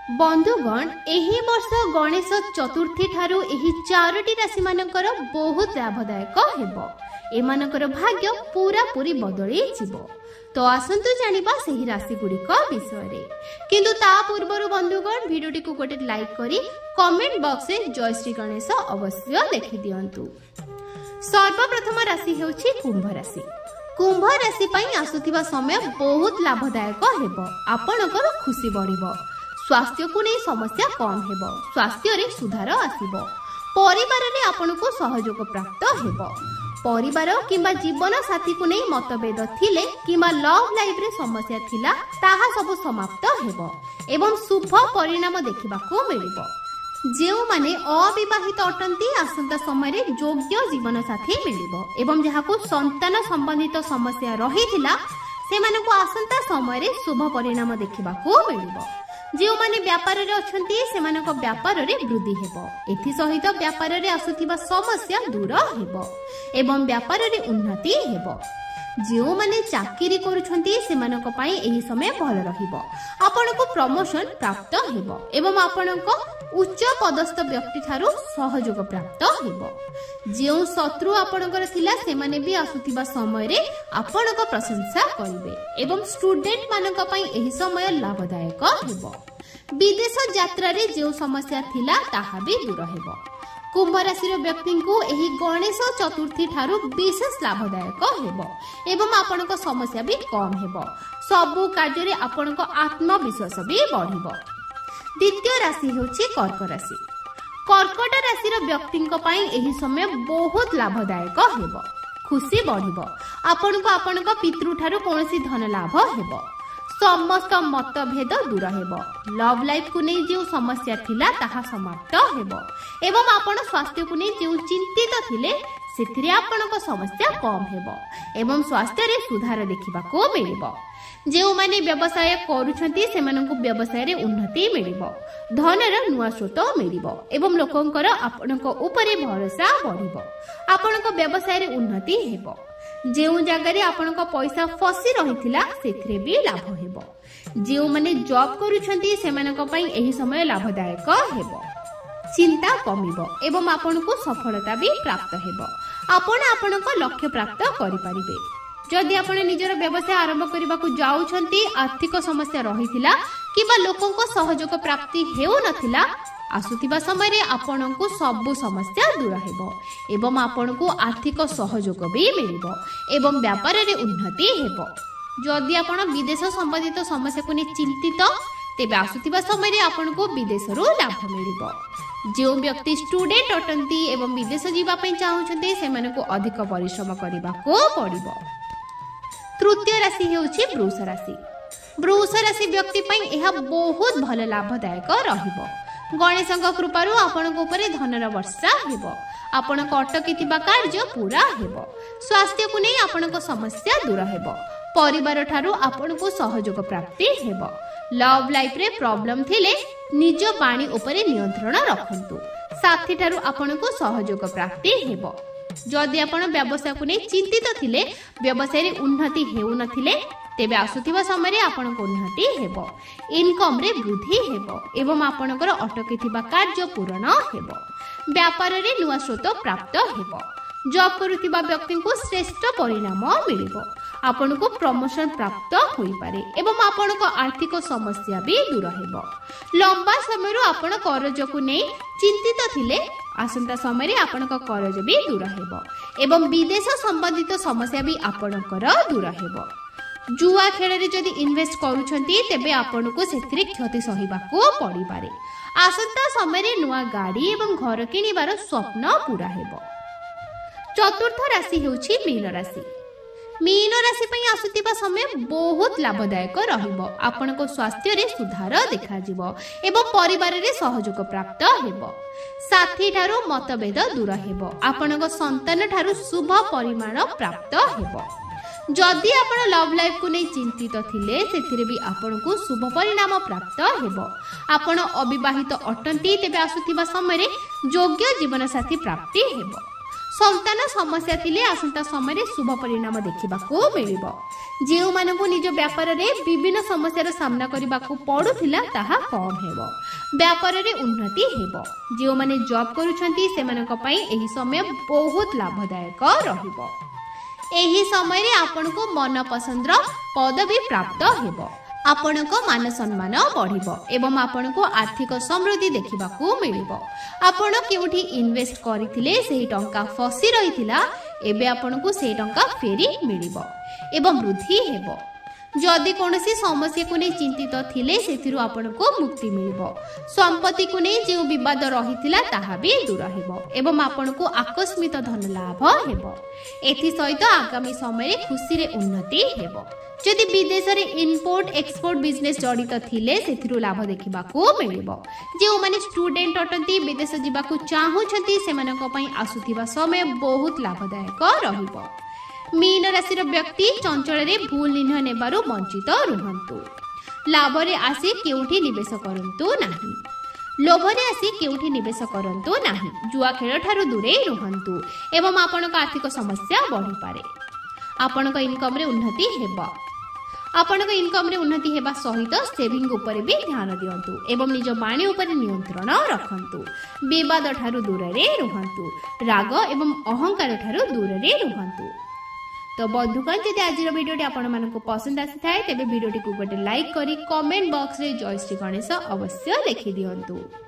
बंधुगण एही वर्ष गणेश चतुर्थी ठारू एही चारोटी राशि मानकर बहुत लाभदायक हेबो। एमानकर भाग्य पूरा पूरी बदली जीवो। तो आसंतु जानिबा सेही राशि गुड़िक विषय किंतु ता पूर्वरु बंधुगण वीडियोटी को गोटे लाइक करी कमेंट बॉक्स में जय श्री गणेश अवश्य लिखि दियंतु। सर्वप्रथम राशि हेउछि कुंभ राशि। कुंभ राशि पई आसुथिबा समय बहुत लाभदायक हेबो। आपनकर खुशी बढ़िबो। स्वास्थ्य को नहीं समस्या कम हेबो। स्वास्थ्य रे सुधार आसीबो। परिवार रे आपनको सहयोग प्राप्त हेबो। परिवार किंबा जीवन साथी को नहीं मतभेद थिले किंबा लव लाइफ रे समस्या थिला ताहा सब समाप्त हेबो एवं शुभ परिणाम देखिबा को मिलिबो। जेउ माने अविवाहित अटंती आसंता समय रे योग्य जीवन साथी मिलिबो एवं जहाको संतान संबंधित समस्या रहिथिला सेमानको आसंता समय रे शुभ परिणाम देखिबा को मिलिबो। जो माने व्यापार रे अछंती सेमानक व्यापार रे वृद्धि हेबो। एथि सहित व्यापार रे आसुथिबा समस्या दूर हेबो एवं व्यापार रे उन्नति हेबो। जो माने चाकरी करूछंती सेमानक पई एही समय भल रहिबो। आपनको प्रमोशन प्राप्त हेबो एवं आपनको उच्च पदस्थ व्यक्ति थारु सहयोग प्राप्त हेबो। जो शत्रु आपनकर थिला सेमाने भी आसुथिबा समय रे आपनको प्रशंसा करिवे एवं स्टूडेंट मानक पई एही समय लाभदायक हेबो। विदेश यात्रा रे जो समस्या थिला ताहा भी दूर हेबो। कुंभ राशि व्यक्ति को एही गणेश चतुर्थी ठारू विशेष लाभदायक हेबो एवं आपनक समस्या भी कम हेबो। सबु कार्य रे आपनक आत्मविश्वास भी बढ़िबो। द्वितीय राशि हेउछि कर्क राशि। कर्कट राशि व्यक्ति एही समय बहुत लाभदायक हेबो। खुशी बढ़िबो। आपनक आपनक पितृ ठारू कोनोसी धन लाभ हेबो। समस्त मतभेद दूर हेबो। लव लाइफ को नहीं जो समस्या थिला ताहा समाप्त हेबो एवं आपण स्वास्थ्य को नहीं जो चिंतित थिले सेथिरे आपनक समस्या कम हेबो एवं स्वास्थ्य रे सुधार देखिबा को मिलिबो। जो माने व्यवसाय करूछंती सेमानकु व्यवसाय रे उन्नति मिलिबो। धनर नुआ स्रोत मिलिबो एवं लोकंकर आपनक ऊपर भरोसा बढ़िबो। आपनक व्यवसाय रे उन्नति हेबो। जो जगह आपनक पैसा फसी रहिथिला सेथिरे भी लाभ हेबो। जो माने जॉब करूछंती सेमानक पई एही समय लाभदायक हेबो। चिंता कमिबो एवं आपनको सफलता भी प्राप्त हेबो। आपण आपनक लक्ष्य प्राप्त करि परिबे। जदि आपण निजर व्यवसाय आरंभ करबा को जाउछंती आर्थिक समस्या रहिथिला किबा लोकंको सहयोग प्राप्ति हेउ नथिला आसुथिबा समय रे आपनको सब समस्या दूर हेबो एवं आपनको आर्थिक सहयोग भी मिलिबो एवं व्यापार रे उन्नति हेबो। जदि आपण विदेश संबंधित समस्या को चिंतित तेबे आसुथिबा समय रे आपनको विदेश रो लाभ मिलिबो। जो व्यक्ति स्टूडेंट अटंती एवं विदेश जीवा पई चाहुछंती सेमानकु अधिक परिश्रम करबा को पड़िबो। तृतीय राशि हेउछि वृष राशि। वृष राशि व्यक्ति पई एहा बहुत भल लाभदायक रहिबो। गणेशक कृपारु आपनक ऊपर धनर वर्षा हेबो। आपनक अटकिथिबा कार्य पूरा हेबो। स्वास्थ्य को नहीं आपनक समस्या दूर हेबो। परिवार ठारू आपनको सहयोग प्राप्ति हेबो। लव लाइफ रे प्रॉब्लम थिले निज बाणी ऊपर नियंत्रण रखंतु। साथी ठारू आपनको सहयोग प्राप्ति हेबो। जदि आपण व्यवसाय को नहीं चिंतित थिले व्यवसाय रे उन्नति हेउ नथिले तेबे आसुथिबा समय रे आपनको उन्नति हेबो। इनकम रे वृद्धि हेबो एवं आपनकर अटकिथिबा कार्य पूर्ण हेबो। व्यापार रे नुआ स्रोत प्राप्त हेबो। जॉब करुथिबा व्यक्ति को श्रेष्ठ परिणाम मिलिबो। आपनको प्रमोशन प्राप्त होई पारे एवं आपनको आर्थिक समस्या भी दूर हेबो। लंबा समय रो आपण कर्ज को नै चिंतित थिले आसंता समय रे आपनक कर्ज भी दूर हेबो एवं विदेश संबंधित समस्या भी आपनकर दूर हेबो। जुआ खेल रे जदि इन्वेस्ट करूछंती तेबे आपनको सेथिरे क्षति सहिबा को पड़ी पारे। आसंता समय रे नुआ गाड़ी एवं घर किनिबार स्वप्न पूरा हेबो। चतुर्थ राशि हेउछि मीन राशि। मीन राशि पई आसुथिबा समय बहुत लाभदायक रहिबो। आपनको स्वास्थ्य रे सुधार देखा जिवो एवं परिवार रे सहयोग प्राप्त हेबो। साथी ठारू मतभेद दूर हेबो। आपनको संतान ठारू शुभ परिमाण प्राप्त हेबो। जदि आपण लव लाइफ को नहीं चिंतित थिले सेथिरे भी आपनको शुभ परिणाम प्राप्त हेबो। आपण अविवाहित अटंती तेबे आसुथिबा समय रे योग्य जीवन साथी प्राप्ति हेबो। संतान समस्या थिले आसंता समय शुभ परिणाम देखिबाकू मिलिबो। जेउ मानकु निज व्यापार रे विभिन्न समस्यार सामना करबाकू पडुथिला ताहा कम हेबो। व्यापार रे उन्नति हेबो। जेउ माने जॉब करूछंती सेमानक पई एही समय बहुत लाभदायक रहिबो। एही समय रे आपनको मन पसंदर पदवी प्राप्त हेबो। आपनको मान सम्मान बढ़िबो एवं आपनको आर्थिक समृद्धि देखिबाकू मिलिबो। आपण केउठी इन्वेस्ट करिथिले सेही टंका फसी रहिथिला एबे आपनको सेही टंका फेरी मिलिबो एवं वृद्धि हेबो। जदि कोनोसी समस्या को नै चिंतित थिले सेथिरु आपनको मुक्ति मिलिबो। संपत्ति को नै जे विवाद रहिथिला ताहा भी दूर हेबो एवं आपनको आकस्मिक धन लाभ हेबो। एथि सहित आगामी समय रे खुशी रे उन्नति हेबो। जदि विदेश रे इंपोर्ट एक्सपोर्ट बिजनेस जड़ित थिले सेथिरु लाभ देखिबाकू मिलिबो। जे माने स्टूडेंट अटंती विदेश जिबाकू चाहूछंती सेमानक पई आसुथिबा समय बहुत लाभदायक रहिबो। मीन राशि व्यक्ति चंचल रे भूल निर्णय नेबारु वंचित रुहंतु। लाभ रे आसी केउठी निवेश करंतु नाही। लोभ रे आसी केउठी निवेश करंतु नाही। जुआ खेल ठारू दूरे रुहंतु एवं आपनक आर्थिक समस्या बढ़ी पारे। आपनक इनकम रे उन्नति हेबा। आपनक इनकम रे उन्नति हेबा सहित सेविंग ऊपर भी ध्यान दियंतु एवं निज बाणी ऊपर नियंत्रण रखंतु। विवाद ठारू दूर रे रुहंतु। राग एवं अहंकार ठारू दूर रे रुहंतु। तो बंधुगण जदि आज वीडियो आपण मानको पसंद आसी थाए तेबे वीडियो को गोटे लाइक करी कमेंट बॉक्स रे जय श्री गणेश अवश्य लिखि दियंतु।